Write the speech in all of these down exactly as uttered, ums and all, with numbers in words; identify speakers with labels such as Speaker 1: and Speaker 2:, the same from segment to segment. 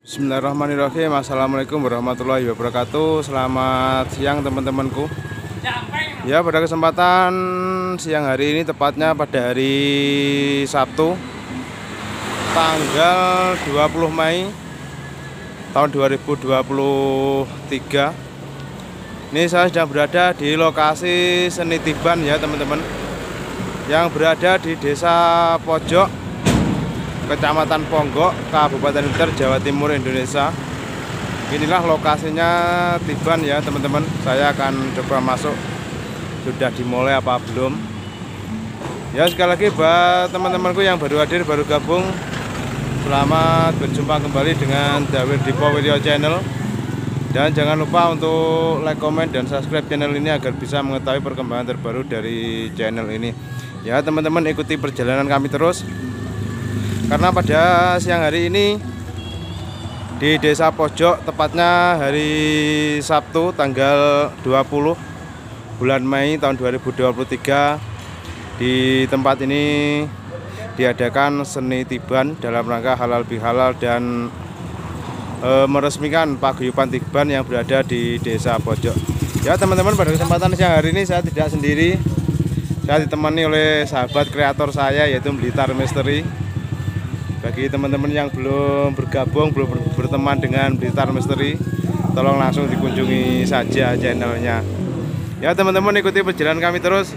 Speaker 1: Bismillahirrahmanirrahim. Assalamualaikum warahmatullahi wabarakatuh. Selamat siang teman-temanku. Ya, pada kesempatan siang hari ini, tepatnya pada hari Sabtu tanggal dua puluh Mei tahun dua ribu dua puluh tiga. Ini saya sedang berada di lokasi seni Tiban ya teman-teman, yang berada di Desa Pojok, Kecamatan Ponggok, Kabupaten Blitar, Jawa Timur, Indonesia. Inilah lokasinya Tiban ya teman-teman. Saya akan coba masuk. Sudah dimulai apa belum? Ya, sekali lagi buat teman-temanku yang baru hadir, baru gabung, selamat berjumpa kembali dengan Dawir Dipo Video Channel. Dan jangan lupa untuk like, comment, dan subscribe channel ini agar bisa mengetahui perkembangan terbaru dari channel ini. Ya teman-teman, ikuti perjalanan kami terus. Karena pada siang hari ini di Desa Pojok, tepatnya hari Sabtu tanggal dua puluh bulan Mei tahun dua ribu dua puluh tiga, di tempat ini diadakan seni Tiban dalam rangka halal bihalal dan e, meresmikan paguyuban Tiban yang berada di Desa Pojok. Ya teman-teman, pada kesempatan siang hari ini saya tidak sendiri. Saya ditemani oleh sahabat kreator saya, yaitu Blitar Misteri. Bagi teman-teman yang belum bergabung, belum berteman dengan Blitar Misteri, tolong langsung dikunjungi saja channelnya. Ya teman-teman, ikuti perjalanan kami terus.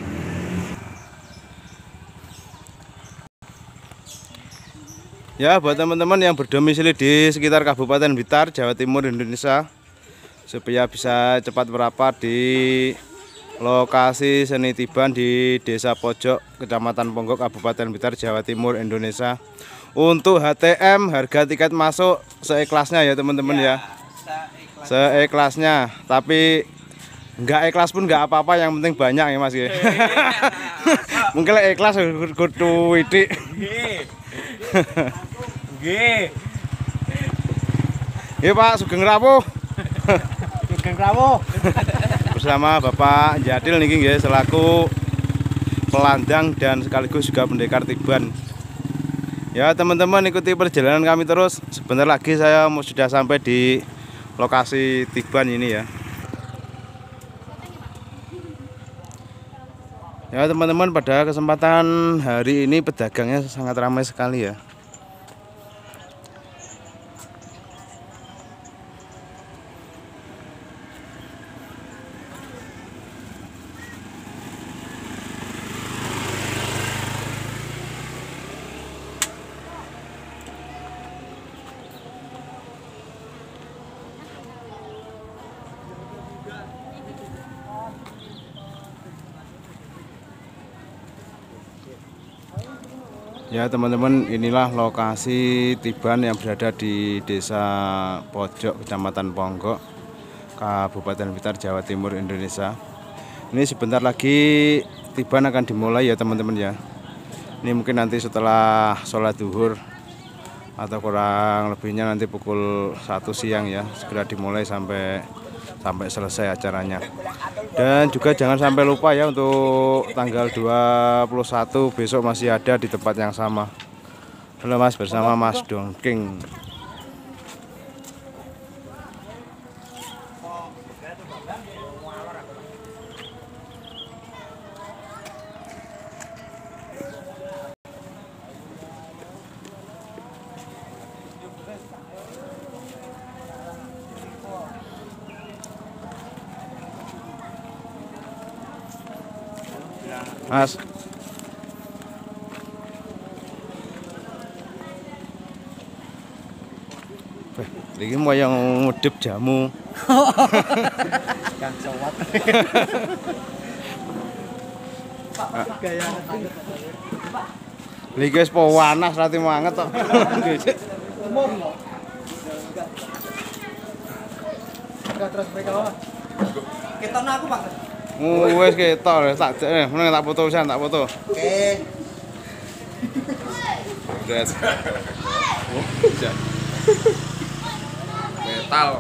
Speaker 1: Ya, buat teman-teman yang berdomisili di sekitar Kabupaten Blitar, Jawa Timur, Indonesia, supaya bisa cepat merapat di lokasi seni Tiban di Desa Pojok, Kecamatan Ponggok, Kabupaten Blitar, Jawa Timur, Indonesia. Untuk H T M, harga tiket masuk seikhlasnya ya teman-teman ya, ya. Seikhlasnya, tapi nggak ikhlas pun nggak apa-apa, yang penting banyak ya mas ya. Mungkin ikhlas kudu widik. Iya Pak Sugeng Rawuh.
Speaker 2: Sugeng Rawuh.
Speaker 1: Bersama Bapak Jadil niki nggih, selaku pelandang dan sekaligus juga pendekar Tiban. Ya teman-teman, ikuti perjalanan kami terus. Sebentar lagi saya mau sudah sampai di lokasi Tiban ini ya. Ya teman-teman, pada kesempatan hari ini pedagangnya sangat ramai sekali ya. Ya teman-teman, inilah lokasi Tiban yang berada di Desa Pojok, Kecamatan Ponggok, Kabupaten Blitar, Jawa Timur, Indonesia. Ini sebentar lagi Tiban akan dimulai ya teman-teman ya. Ini mungkin nanti setelah sholat duhur atau kurang lebihnya nanti pukul satu siang ya, segera dimulai sampai sampai selesai acaranya. Dan juga jangan sampai lupa ya, untuk tanggal dua puluh satu besok masih ada di tempat yang sama. Halo Mas, bersama Mas Dongking. Mas, ini mau yang ngedep jamu.
Speaker 2: Kan sewat.
Speaker 1: Iki wis panas rati manget tok.
Speaker 2: Terus mereka apa? Keton aku, Pak.
Speaker 1: Wes ketok tak eh meneng tak foto pisan, tak foto.
Speaker 2: Oke.
Speaker 1: Guys. Metal.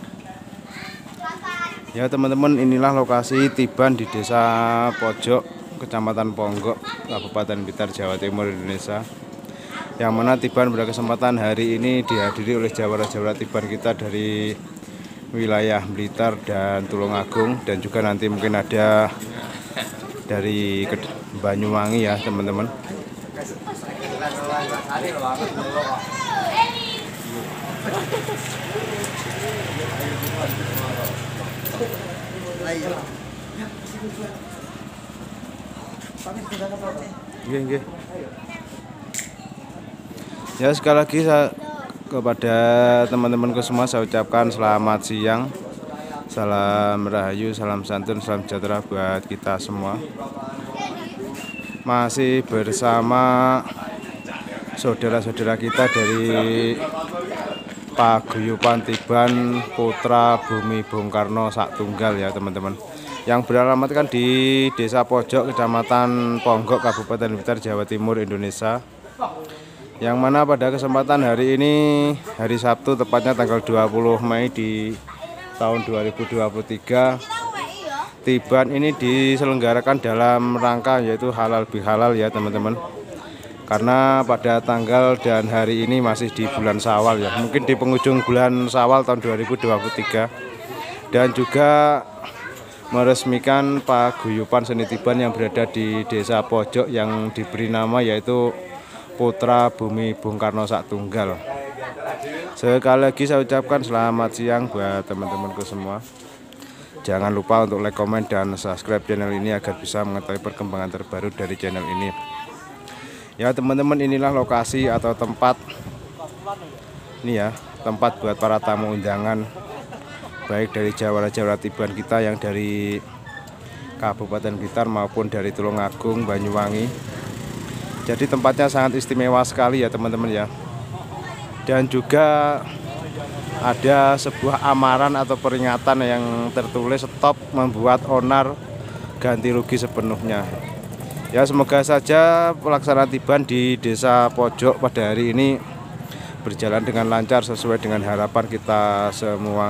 Speaker 1: Ya teman-teman, inilah lokasi Tiban di Desa Pojok, Kecamatan Ponggok, Kabupaten Blitar, Jawa Timur, Indonesia. Yang mana Tiban pada kesempatan hari ini dihadiri oleh jawara-jawara Tiban kita dari wilayah Blitar dan Tulungagung, dan juga nanti mungkin ada dari Banyuwangi ya teman-teman. Nggih, nggih. Ya, sekali lagi saya, kepada teman-temanku semua saya ucapkan selamat siang, salam rahayu, salam santun, salam sejahtera buat kita semua. Masih bersama saudara-saudara kita dari Paguyuban Tiban Putra Bumi Bung Karno Saktunggal ya teman-teman, yang beralamatkan di Desa Pojok, Kecamatan Ponggok, Kabupaten Blitar, Jawa Timur, Indonesia. Yang mana pada kesempatan hari ini, hari Sabtu, tepatnya tanggal dua puluh Mei di tahun dua ribu dua puluh tiga, Tiban ini diselenggarakan dalam rangka yaitu halal bihalal ya teman-teman. Karena pada tanggal dan hari ini masih di bulan Syawal ya, mungkin di penghujung bulan Syawal tahun dua ribu dua puluh tiga. Dan juga meresmikan paguyuban seni Tiban yang berada di Desa Pojok yang diberi nama yaitu Putra Bumi Bung Karno Saktunggal. Sekali lagi saya ucapkan selamat siang buat teman-temanku semua. Jangan lupa untuk like, komen, dan subscribe channel ini agar bisa mengetahui perkembangan terbaru dari channel ini. Ya teman-teman, inilah lokasi atau tempat ini ya, tempat buat para tamu undangan, baik dari jawara-jawara Tiban kita yang dari Kabupaten Blitar maupun dari Tulungagung, Banyuwangi. Jadi tempatnya sangat istimewa sekali ya teman-teman ya. Dan juga ada sebuah amaran atau peringatan yang tertulis stop membuat onar, ganti rugi sepenuhnya. Ya, semoga saja pelaksanaan Tiban di Desa Pojok pada hari ini berjalan dengan lancar sesuai dengan harapan kita semua.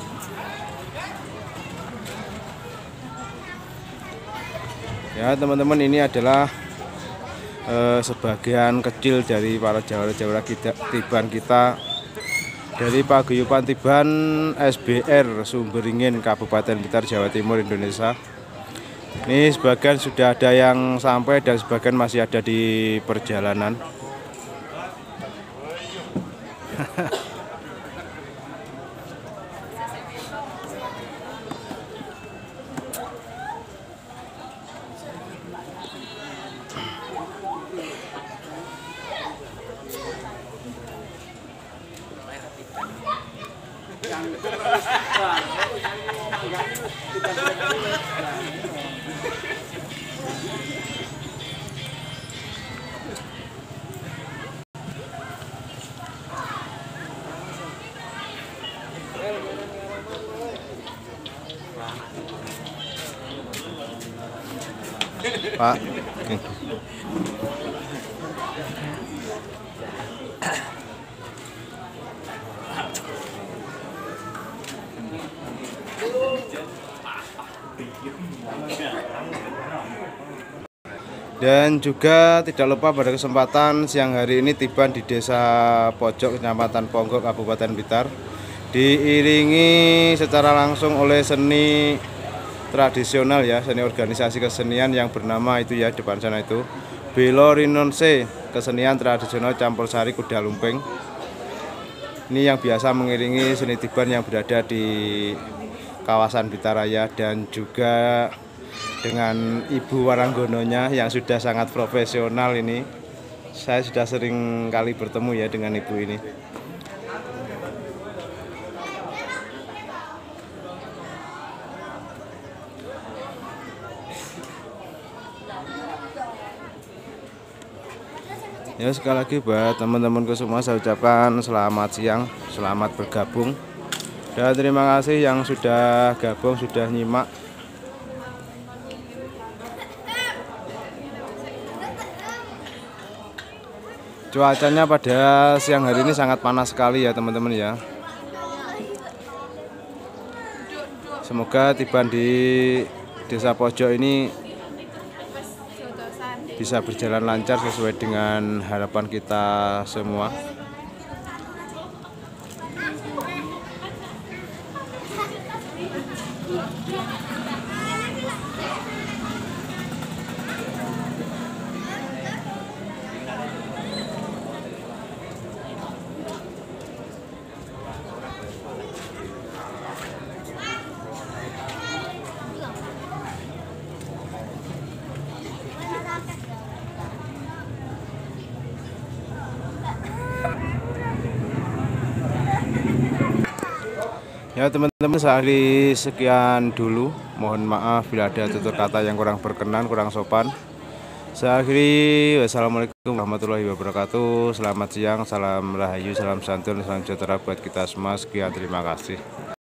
Speaker 1: Ya teman-teman, ini adalah eh, sebagian kecil dari para jawara-jawara kita, Tiban kita dari Paguyuban Tiban S B R Sumberingin, Kabupaten Blitar, Jawa Timur, Indonesia. Ini sebagian sudah ada yang sampai dan sebagian masih ada di perjalanan. Pak. Dan juga tidak lupa pada kesempatan siang hari ini Tiban di Desa Pojok, Kecamatan Ponggok, Kabupaten Blitar, diiringi secara langsung oleh seni tradisional ya, seni organisasi kesenian yang bernama itu ya, depan sana itu Belo Rinonse, kesenian tradisional campur sari kuda lumping. Ini yang biasa mengiringi seni Tiban yang berada di kawasan Blitaraya, dan juga dengan Ibu Waranggononya yang sudah sangat profesional ini. Saya sudah sering kali bertemu ya dengan ibu ini. Ya, sekali lagi buat teman-temanku semua saya ucapkan selamat siang, selamat bergabung, dan terima kasih yang sudah gabung, sudah nyimak. Cuacanya pada siang hari ini sangat panas sekali ya teman-teman ya. Semoga Tiban di Desa Pojok ini bisa berjalan lancar sesuai dengan harapan kita semua. Ya teman-teman, seakhiri sekian dulu. Mohon maaf bila ada tutur kata yang kurang berkenan, kurang sopan. Seakhiri, wassalamualaikum warahmatullahi wabarakatuh. Selamat siang, salam rahayu, salam santun, salam sejahtera buat kita semua. Sekian, terima kasih.